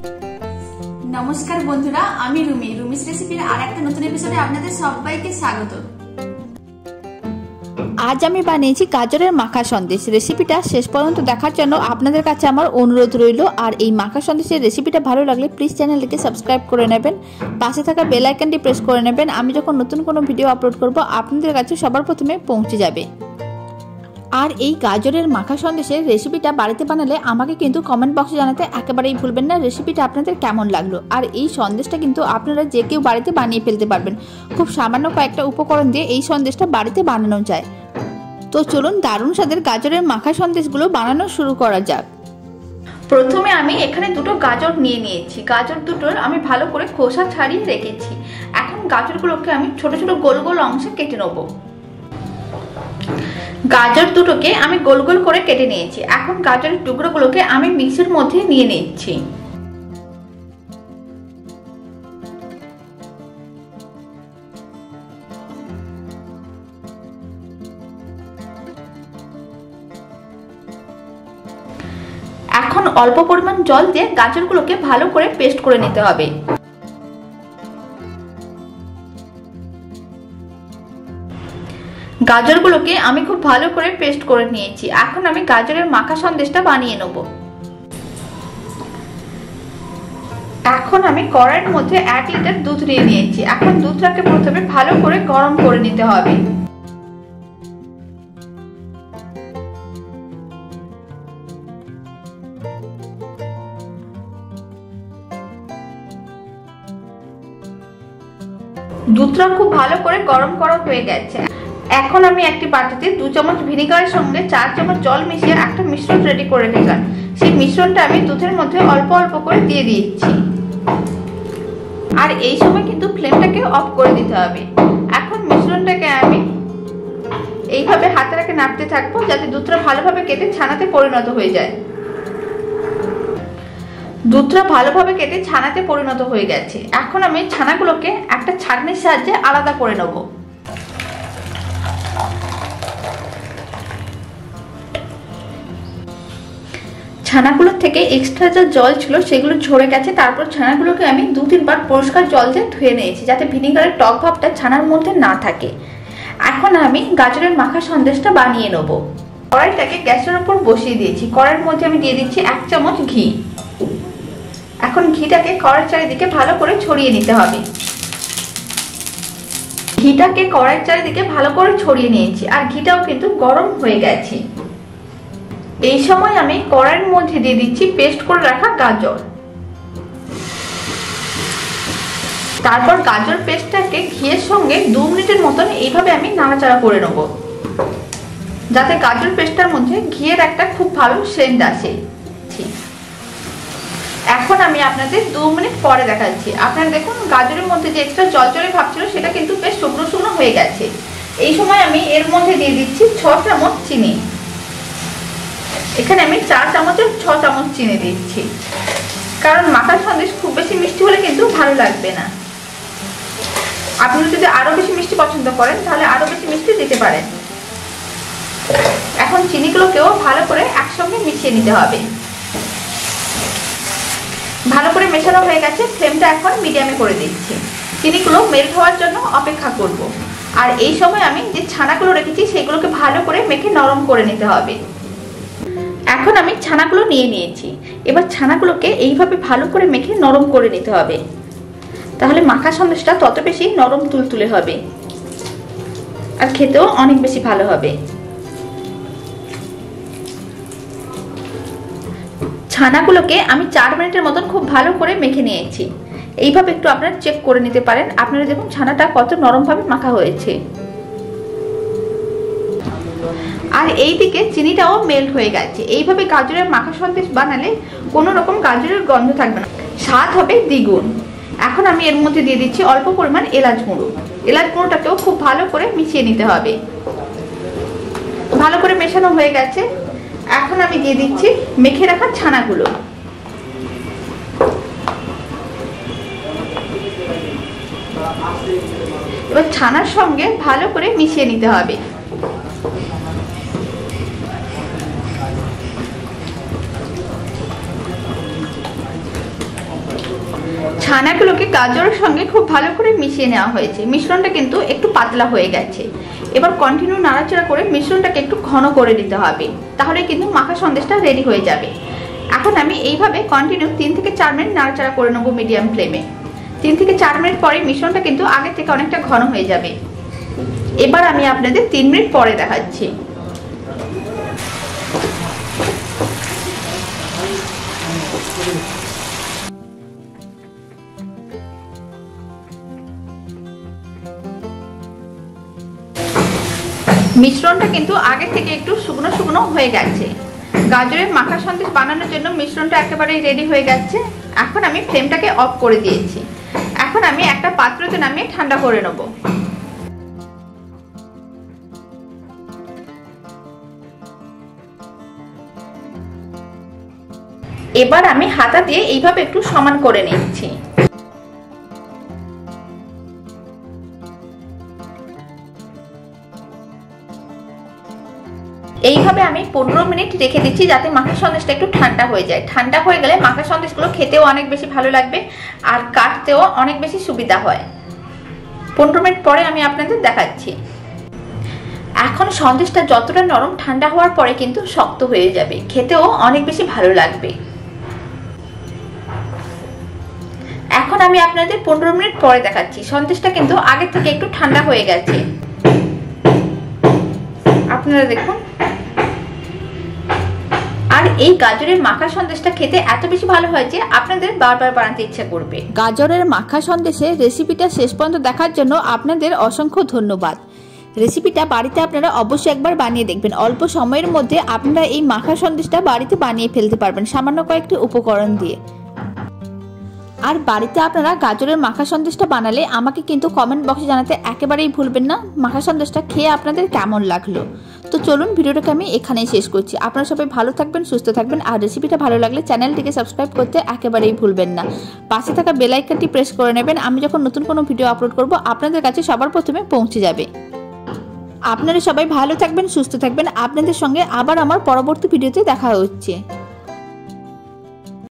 নমস্কার বন্ধুরা, আমি রুমিস রেসিপির আরেকটা নতুন এপিসোডে আপনাদের সবাইকে স্বাগত। আজ আমি বানিয়েছি গাজরের মাখা সন্দেশ। রেসিপিটা শেষ পর্যন্ত দেখার জন্য আপনাদের কাছে আমার অনুরোধ রইল। আর এই মাখা সন্দেশের রেসিপিটা ভালো লাগলে প্লিজ চ্যানেলটিকে সাবস্ক্রাইব করে নেবেন, পাশে থাকা বেল আইকনটি প্রেস করে নেবেন। আমি যখন নতুন কোনো ভিডিও আপলোড করব আপনাদের কাছে সবার প্রথমে পৌঁছে যাবে। আর এই গাজরের মাখা সন্দেশের রেসিপিটা বাড়িতে বানালে আমাকে কিন্তু কমেন্ট বক্সে জানাতে একেবারেই ভুলবেন না রেসিপিটা আপনাদের কেমন লাগলো। আর এই সন্দেশটা কিন্তু আপনারা যে কেউ বাড়িতে বানিয়ে ফেলতে পারবেন। খুব সামান্য কয়েকটা উপকরণ দিয়ে এই সন্দেশটা বাড়িতে বানানো যায়। তো চলুন দারুণ স্বাদের গাজরের মাখা সন্দেশগুলো বানানো শুরু করা যাক। প্রথমে আমি এখানে দুটো গাজর নিয়ে নিয়েছি। গাজর দুটোর আমি ভালো করে খোসা ছাড়িয়ে রেখেছি। এখন গাজরগুলোকে আমি ছোট ছোট গোল গোল অংশে কেটে নেব। গাজর দুটোকে আমি গোল গোল করে কেটে নিয়েছি। এখন গাজরের টুকরোগুলোকে আমি মিক্সির মধ্যে নিয়ে নিচ্ছি। এখন অল্প পরিমাণ জল দিয়ে গাজরগুলোকে ভালো করে পেস্ট করে নিতে হবে। গাজরগুলোকে আমি খুব ভালো করে পেস্ট করে নিয়েছি। এখন আমি গাজরের মাখা সন্দেশটা বানিয়ে নেব। এখন আমি কড়াইয়ের মধ্যে 1 লিটার দুধ নিয়ে নিয়েছি। এখন দুধটাকে প্রথমে ভালো করে গরম করে নিতে হবে। দুধটা খুব ভালো করে গরম করা হয়ে গেছে। এখন আমি একটি বাটিতে 2 চামচ ভিনেগারের সঙ্গে 4 চামচ জল মিশিয়ে একটা মিশ্রণ রেডি করে নিলাম। সেই মিশ্রণটা আমি দুধের মধ্যে অল্প অল্প করে দিয়ে দিচ্ছি। আর এই সময় কিন্তু ফ্লেমটাকে অফ করে দিতে হবে। এখন মিশ্রণটাকে আমি এইভাবে হাতে রেখে নাড়তে থাকবো যাতে দুধটা ভালোভাবে কেটে ছানাতে পরিণত হয়ে যায়। দুধটা ভালোভাবে কেটে ছানাতে পরিণত হয়ে গেছে। এখন আমি ছানাগুলোকে একটা ছাঁকনির সাহায্যে আলাদা করে নেব। ছানাগুলোর থেকে এক্সট্রা যা জল ছিল সেগুলো ঝরে গেছে। তারপর ছানাগুলোকে আমি 2-3 বার পরিষ্কার জল দিয়ে ধুয়ে নিয়েছি যাতে ভিনেগারের টক ভাবটা ছানার মধ্যে না থাকে। এখন আমি গাজরের মাখা সন্দেশটা বানিয়ে নেব। কড়াইটাকে গ্যাসের উপর বসিয়ে দিয়েছি। কড়াইয়ের মধ্যে আমি দিয়ে দিচ্ছি 1 চামচ ঘি। এখন ঘিটাকে কড়াইয়ের চারিদিকে ভালো করে ছড়িয়ে নিতে হবে। ঘিটাকে কড়াইয়ের চারিদিকে ভালো করে ছড়িয়ে নিয়েছি। আর ঘিটাও কিন্তু গরম হয়ে গেছে। এই সময় আমি কড়াইয়ের মধ্যে দিয়ে দিচ্ছি পেস্ট করে রাখা গাজর। তারপর গাজর পেস্টটাকে ঘিয়ের সঙ্গে 2 মিনিটের মতন এইভাবে আমি নাড়াচাড়া করে নেব যাতে গাজর পেস্টটার মধ্যে ঘিয়ের একটা খুব ভালো সেন্ট আসে। এখন আমি আপনাদের 2 মিনিট পরে দেখাচ্ছি। আপনারা দেখুন গাজরের মধ্যে যে এক্সট্রা জলজলে ভাব ছিল সেটা কিন্তু বেশ শুকনো শুকনো হয়ে গেছে। এই সময় আমি এর মধ্যে দিয়ে দিচ্ছি 6 চামচ চিনি। এখানে আমি 4 চামচের 6 চামচ চিনি দিচ্ছি, কারণ মাখা সন্দেশ খুব বেশি মিষ্টি হলে কিন্তু ভালো লাগবে না। আপনারা যদি আরো বেশি মিষ্টি পছন্দ করেন তাহলে আরো বেশি মিষ্টি দিতে পারেন। এখন চিনিগুলোকেও ভালো করে একসঙ্গে মিশিয়ে নিতে হবে। ভালো করে মেশানো হয়ে গেছে। ফ্লেমটা এখন মিডিয়ামে করে দিচ্ছি। চিনিগুলো মেল্ট হওয়ার জন্য অপেক্ষা করব। আর এই সময় আমি যে ছানাগুলো রেখেছি সেগুলোকে ভালো করে মেখে নরম করে নিতে হবে। এখন আমি ছানাগুলো নিয়ে নিয়েছি। এবার ছানাগুলোকে এইভাবে ভালো করে মেখে নরম করে নিতে হবে। তাহলে মাখা সন্দেশটা তত বেশি নরম তুলতুলে হবে আর খেতেও অনেক বেশি ভালো হবে। ছানাগুলোকে আমি 4 মিনিটের মতন খুব ভালো করে মেখে নিয়েছি। এইভাবে একটু আপনারা চেক করে নিতে পারেন। আপনারা দেখুন ছানাটা কত নরমভাবে মাখা হয়েছে। আর এইদিকে চিনিটাও মেল্ট হয়ে গেছে। এইভাবে গাজরের মাখা সন্দেশ বানালে কোনো রকম গাজরের গন্ধ থাকবে না, স্বাদ হবে দ্বিগুণ। এখন আমি এর মধ্যে দিয়ে দিচ্ছি অল্প পরিমাণ এলাচ গুঁড়ো। এলাচ গুঁড়োটাকেও খুব ভালো করে মিশিয়ে নিতে হবে। ভালো করে মেশানো হয়ে গেছে। এখন আমি দিয়ে দিচ্ছি মেখে রাখা ছানাগুলো। এবার ছানার সঙ্গে ভালো করে মিশিয়ে নিতে হবে। ছানাগুলোকে গাজরের সঙ্গে খুব ভালো করে মিশিয়ে নেওয়া হয়েছে। মিশ্রণটা কিন্তু একটু পাতলা হয়ে গেছে। এবার কন্টিনিউ নাড়াচাড়া করে মিশ্রণটাকে একটু ঘন করে দিতে হবে, তাহলে কিন্তু মাখা সন্দেশটা রেডি হয়ে যাবে। এখন আমি এইভাবে কন্টিনিউ 3 থেকে 4 মিনিট নাড়াচাড়া করে নেবো মিডিয়াম ফ্লেমে। 3 থেকে 4 মিনিট পরে মিশ্রণটা কিন্তু আগে থেকে অনেকটা ঘন হয়ে যাবে। এবার আমি আপনাদের 3 মিনিট পরে দেখাচ্ছি। মিশ্রণটা কিন্তু আগে থেকে একটু শুকনো শুকনো হয়ে গেছে। গাজরের মাখা সন্দেশ বানানোর জন্য মিশ্রণটা একেবারেই রেডি হয়ে গেছে। এখন আমি ফ্লেমটাকে অফ করে দিয়েছি। এখন আমি একটা পাত্রতে নামিয়ে ঠান্ডা করে নেব। এবার আমি হাতা দিয়ে এইভাবে একটু সমান করে নিচ্ছি। এইভাবে আমি 15 মিনিট রেখে দিচ্ছি যাতে মাখা সন্দেশটা একটু ঠান্ডা হয়ে যায়। ঠান্ডা হয়ে গেলে মাখা সন্দেশগুলো খেতেও অনেক বেশি ভালো লাগবে আর কাটতেও অনেক বেশি সুবিধা হয়। 15 মিনিট পরে আমি আপনাদের দেখাচ্ছি। এখন সন্দেশটা যতটা নরম, ঠান্ডা হওয়ার পরে কিন্তু শক্ত হয়ে যাবে, খেতেও অনেক বেশি ভালো লাগবে। এখন আমি আপনাদের 15 মিনিট পরে দেখাচ্ছি। সন্দেশটা কিন্তু আগে থেকে একটু ঠান্ডা হয়ে গেছে, আপনারা দেখুন। আর এই গাজরের মাখা সন্দেশটা খেতে এত বেশি ভালো হয় যে আপনাদের বারবার বানাতে ইচ্ছা করবে। গাজরের মাখা সন্দেশের রেসিপিটা শেষ পর্যন্ত দেখার জন্য আপনাদের অসংখ্য ধন্যবাদ। রেসিপিটা বাড়িতে আপনারা অবশ্যই একবার বানিয়ে দেখবেন। অল্প সময়ের মধ্যে আপনারা এই মাখা সন্দেশটা বাড়িতে বানিয়ে ফেলতে পারবেন সামান্য কয়েকটি উপকরণ দিয়ে। আর বাড়িতে আপনারা গাজরের মাখা সন্দেশটা বানালে আমাকে কিন্তু কমেন্ট বক্সে জানাতে একেবারেই ভুলবেন না মাখা সন্দেশটা খেয়ে আপনাদের কেমন লাগলো। তো চলুন, ভিডিওটাকে আমি এখানেই শেষ করছি। আপনারা সবাই ভালো থাকবেন, সুস্থ থাকবেন। আর রেসিপিটা ভালো লাগলে চ্যানেলটিকে সাবস্ক্রাইব করতে একেবারেই ভুলবেন না। পাশে থাকা বেল আইকনটি প্রেস করে নেবেন। আমি যখন নতুন কোনো ভিডিও আপলোড করব আপনাদের কাছে সবার প্রথমে পৌঁছে যাবে। আপনারা সবাই ভালো থাকবেন, সুস্থ থাকবেন। আপনাদের সঙ্গে আবার আমার পরবর্তী ভিডিওতে দেখা হচ্ছে।